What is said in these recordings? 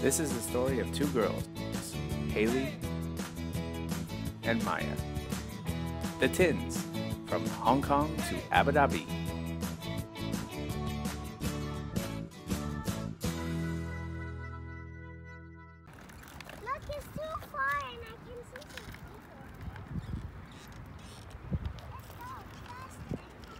This is the story of two girls, Hailey and Maya, the twins from Hong Kong to Abu Dhabi. Look, it's too far and I can see some people. Let's go faster.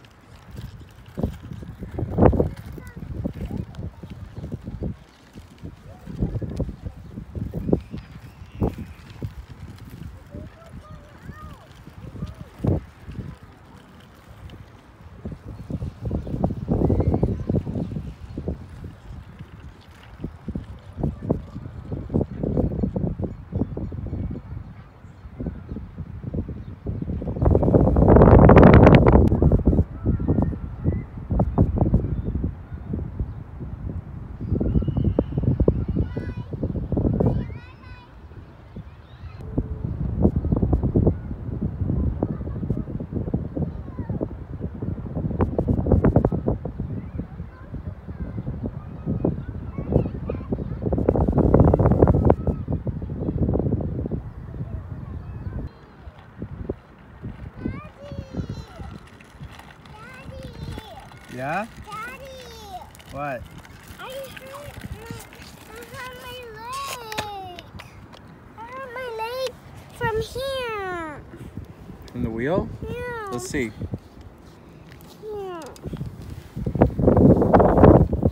Yeah? Daddy! What? I hurt my leg. I hurt my leg from here. From the wheel? Yeah. Let's see. Yeah.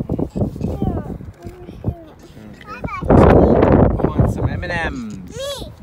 I want some M&Ms. Me.